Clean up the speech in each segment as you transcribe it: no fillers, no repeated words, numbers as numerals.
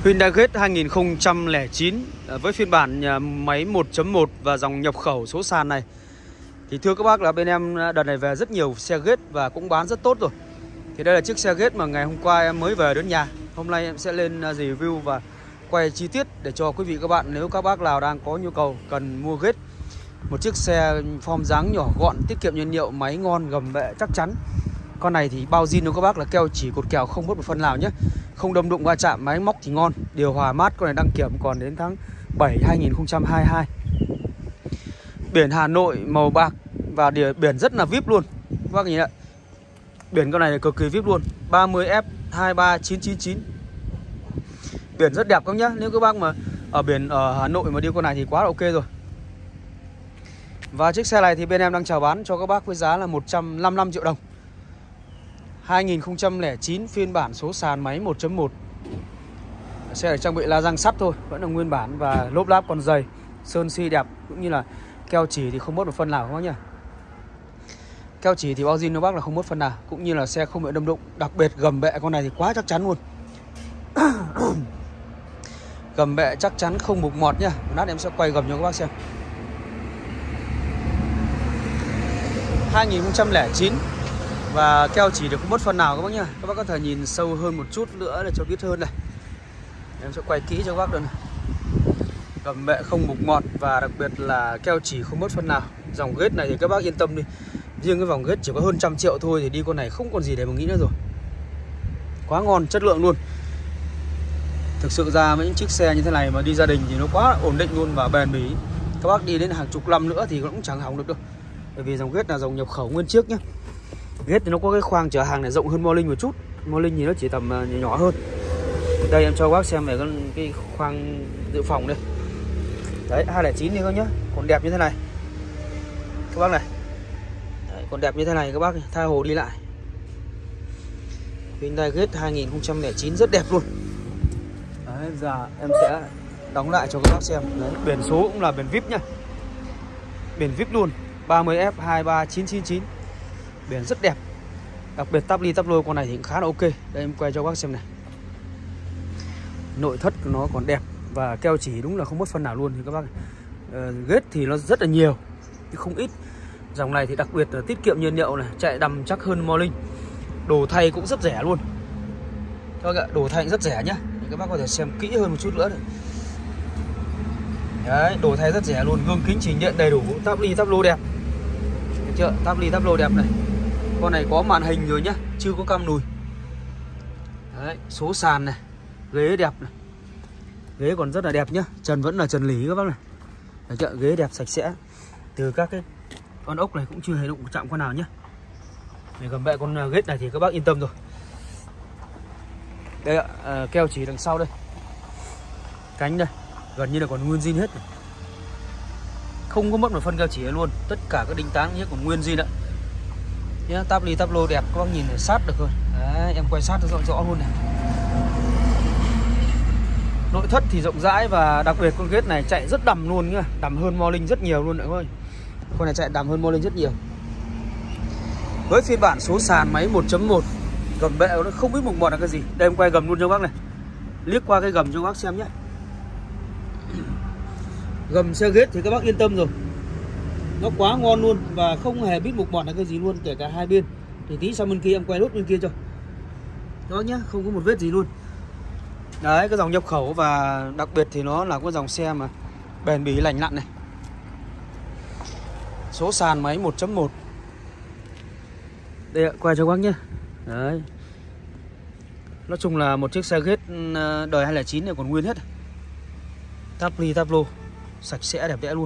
Hyundai Getz 2009 với phiên bản máy 1.1 và dòng nhập khẩu số sàn này. Thì thưa các bác là bên em đợt này về rất nhiều xe Getz và cũng bán rất tốt rồi. Thì đây là chiếc xe Getz mà ngày hôm qua em mới về đến nhà. Hôm nay em sẽ lên review và quay chi tiết để cho quý vị các bạn, nếu các bác nào đang có nhu cầu cần mua Getz, một chiếc xe form dáng nhỏ gọn, tiết kiệm nhiên liệu, máy ngon, gầm bệ chắc chắn. Con này thì bao zin đâu các bác, là keo chỉ cột kèo không mất một phân nào nhé. Không đâm đụng va chạm, máy móc thì ngon, điều hòa mát. Con này đăng kiểm còn đến tháng 7 2022. Biển Hà Nội màu bạc và biển rất là VIP luôn. Các bác nhìn ạ, biển con này cực kỳ VIP luôn. 30F 23999. Biển rất đẹp các nhá. Nếu các bác mà ở biển ở Hà Nội mà đi con này thì quá là ok rồi. Và chiếc xe này thì bên em đang chào bán cho các bác với giá là 155 triệu đồng. 2009 phiên bản số sàn máy 1.1. Xe ở trang bị la răng sắt thôi, vẫn là nguyên bản và lốp láp còn dày, sơn xi đẹp, cũng như là keo chỉ thì không mất một phân nào các bác nhá. Keo chỉ thì bao zin nó bác là không mất phân nào, cũng như là xe không bị đâm đụng. Đặc biệt gầm bệ con này thì quá chắc chắn luôn. Gầm bệ chắc chắn không mục mọt nhá. Lát em sẽ quay gầm cho các bác xem. 2009 và keo chỉ được không mất phần nào các bác nhá. Các bác có thể nhìn sâu hơn một chút nữa để cho biết hơn này. Em sẽ quay kỹ cho các bác được này. Gầm bệ không mục mọt và đặc biệt là keo chỉ không mất phần nào. Dòng Getz này thì các bác yên tâm đi. Riêng cái vòng Getz chỉ có hơn 100 triệu thôi thì đi con này không còn gì để mà nghĩ nữa rồi. Quá ngon, chất lượng luôn. Thực sự ra với những chiếc xe như thế này mà đi gia đình thì nó quá ổn định luôn và bền bỉ. Các bác đi đến hàng chục năm nữa thì cũng chẳng hỏng được đâu. Bởi vì dòng Getz là dòng nhập khẩu nguyên chiếc nhé. Getz thì nó có cái khoang chở hàng này rộng hơn Morning một chút. Morning thì nó chỉ tầm nhỏ hơn. Đây em cho các bác xem về cái khoang dự phòng đây. Đấy, 209 đi các nhá. Còn đẹp như thế này các bác này. Đấy, còn đẹp như thế này các bác, tha hồ đi lại. Hyundai Getz 2009 rất đẹp luôn. Đấy, giờ em sẽ đóng lại cho các bác xem. Đấy, biển số cũng là biển VIP nhá. Biển VIP luôn, 30F 23999. Biển rất đẹp. Đặc biệt tắp ly tắp lô con này thì cũng khá là ok. Đây em quay cho các bác xem này. Nội thất của nó còn đẹp và keo chỉ đúng là không mất phân nào luôn thì các bác. Getz thì nó rất là nhiều, không ít. Dòng này thì đặc biệt là tiết kiệm nhiên liệu này, chạy đầm chắc hơn Morning. Đồ thay cũng rất rẻ luôn. Các bác ạ, đồ thay cũng rất rẻ nhá. Thì các bác có thể xem kỹ hơn một chút nữa này. Đấy, đồ thay rất rẻ luôn, gương kính chỉnh điện đầy đủ, tắp ly tắp lô đẹp. Được chưa? Tắp ly tắp lô đẹp này. Con này có màn hình rồi nhá, chưa có cam lùi. Đấy, số sàn này, ghế đẹp này. Ghế còn rất là đẹp nhá, trần vẫn là trần lý các bác này. Được chưa? Ghế đẹp sạch sẽ. Từ các cái con ốc này cũng chưa hề đụng chạm con nào nhá. Để gầm bệ con Getz này thì các bác yên tâm rồi. Đây ạ, keo chỉ đằng sau đây. Cánh đây, gần như là còn nguyên zin hết này. Không có mất một phân keo chỉ luôn. Tất cả các đinh tán nhé còn nguyên zin ạ. Nhá, tắp ly tắp lô đẹp, các bác nhìn để sát được rồi. Đấy, em quay sát cho rõ luôn này. Nội thất thì rộng rãi và đặc biệt con Getz này chạy rất đầm luôn nhá, đầm hơn Morning rất nhiều luôn các ơi. Con này chạy đầm hơn Morning rất nhiều. Với phiên bản số sàn máy 1.1, gầm bệ nó không biết mục mọt là cái gì. Đây em quay gầm luôn cho bác này. Liếc qua cái gầm cho bác xem nhé. Gầm xe Getz thì các bác yên tâm rồi. Nó quá ngon luôn và không hề biết mục mọt là cái gì luôn, kể cả hai bên. Thì tí sang bên kia em quay nốt bên kia cho. Đó nhá, không có một vết gì luôn. Đấy, cái dòng nhập khẩu và đặc biệt thì nó là cái dòng xe mà bền bỉ lành lặn này. Số sàn máy 1.1. Đây ạ, quay cho các bác nhé. Đấy. Nói chung là một chiếc xe Getz đời 2009 này còn nguyên hết. Tắp ly tắp lô sạch sẽ đẹp đẽ luôn.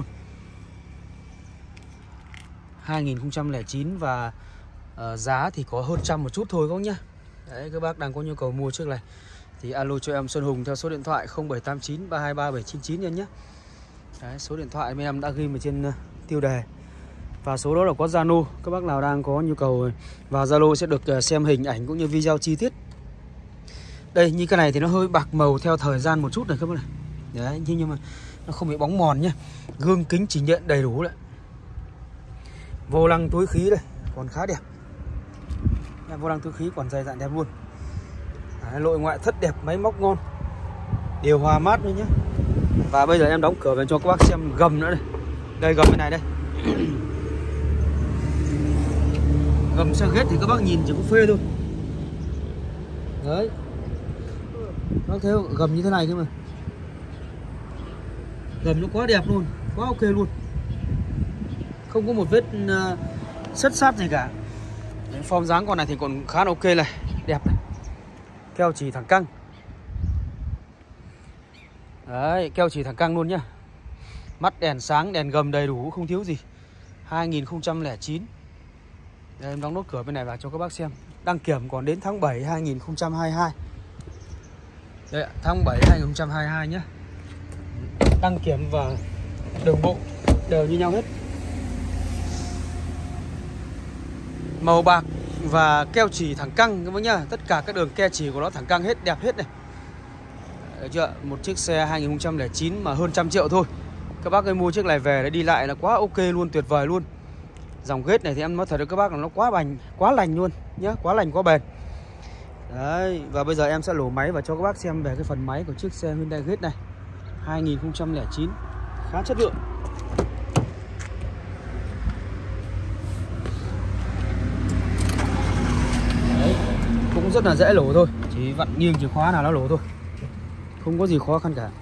2009 và giá thì có hơn trăm một chút thôi các bác nhé. Đấy, các bác đang có nhu cầu mua chiếc này thì alo cho em Xuân Hùng theo số điện thoại 0789 323 799 nha nhé. Đấy, số điện thoại bên em đã ghi ở trên tiêu đề. Và số đó là có Zalo. Các bác nào đang có nhu cầu vào Zalo sẽ được xem hình ảnh cũng như video chi tiết. Đây, như cái này thì nó hơi bạc màu theo thời gian một chút này các bác này. Đấy, nhưng mà nó không bị bóng mòn nhé. Gương kính chỉnh điện đầy đủ đấy. Vô lăng túi khí đây, còn khá đẹp. Vô lăng túi khí còn dày dặn đẹp luôn. Đấy, nội ngoại thất đẹp, máy móc ngon. Điều hòa mát nữa nhé. Và bây giờ em đóng cửa về cho các bác xem gầm nữa đây. Đây gầm bên này đây. Gầm xe ghét thì các bác nhìn chỉ có phê thôi. Đấy. Bác thấy không? Gầm như thế này cơ mà. Gầm nó quá đẹp luôn, quá ok luôn. Không có một vết sất sát gì cả. Form dáng con này thì còn khá là ok này, đẹp này. Keo chỉ thẳng căng. Đấy, keo chỉ thẳng căng luôn nhá. Mắt đèn sáng, đèn gầm đầy đủ, không thiếu gì. 2009. Đây em đóng nốt cửa bên này vào cho các bác xem. Đăng kiểm còn đến tháng 7 2022. Đây ạ, tháng 7 2022 nhé. Đăng kiểm và đường bộ đều như nhau hết. Màu bạc và keo chỉ thẳng căng các bác nhá. Tất cả các đường keo chỉ của nó thẳng căng hết, đẹp hết này. Được chưa? Một chiếc xe 2009 mà hơn 100 triệu thôi. Các bác ơi, mua chiếc này về để đi lại là quá ok luôn, tuyệt vời luôn. Dòng ghét này thì em nói thật với các bác là nó quá lành luôn nhá, quá lành quá bền. Đấy, và bây giờ em sẽ lổ máy và cho các bác xem về cái phần máy của chiếc xe Hyundai Getz này. 2009, khá chất lượng. Đấy, cũng rất là dễ lổ thôi, chỉ vặn nghiêng chìa khóa nào nó lổ thôi. Không có gì khó khăn cả.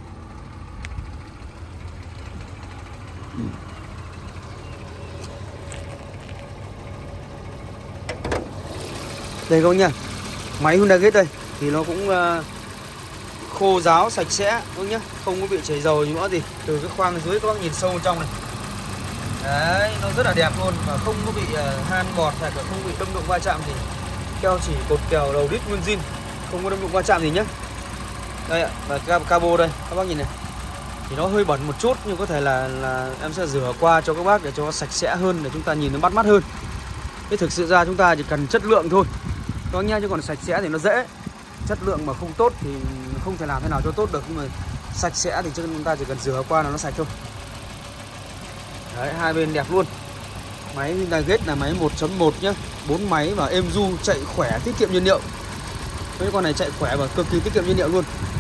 Đây các bác nhá. Máy Hyundai Getz đây thì nó cũng khô ráo sạch sẽ các bác nhá, không có bị chảy dầu gì nữa gì. Từ cái khoang dưới các bác nhìn sâu trong này. Đấy, nó rất là đẹp luôn và không có bị han bọt hay là không bị đâm đụng va chạm gì. Keo chỉ cột kèo đầu đít nguyên zin, không có đâm đụng va chạm gì nhá. Đây ạ, và cabo đây các bác nhìn này. Thì nó hơi bẩn một chút nhưng có thể là em sẽ rửa qua cho các bác để cho nó sạch sẽ hơn, để chúng ta nhìn nó bắt mắt hơn. Thế thực sự ra chúng ta chỉ cần chất lượng thôi các bác nhá, chứ còn sạch sẽ thì nó dễ. Chất lượng mà không tốt thì không thể làm thế nào cho tốt được, nhưng mà sạch sẽ thì chúng ta chỉ cần rửa qua là nó sạch thôi. Đấy, hai bên đẹp luôn. Máy Hyundai Getz là máy 1.1 nhá, 4 máy và êm du, chạy khỏe, tiết kiệm nhiên liệu. Mấy con này chạy khỏe và cực kỳ tiết kiệm nhiên liệu luôn.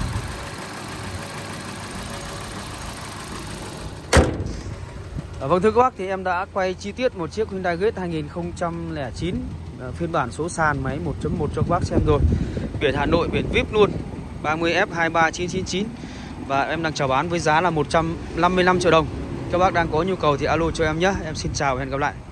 Vâng thưa các bác, thì em đã quay chi tiết một chiếc Hyundai Getz 2009 phiên bản số sàn máy 1.1 cho các bác xem rồi. Biển Hà Nội, biển VIP luôn, 30F23999. Và em đang chào bán với giá là 155 triệu đồng. Các bác đang có nhu cầu thì alo cho em nhé. Em xin chào và hẹn gặp lại.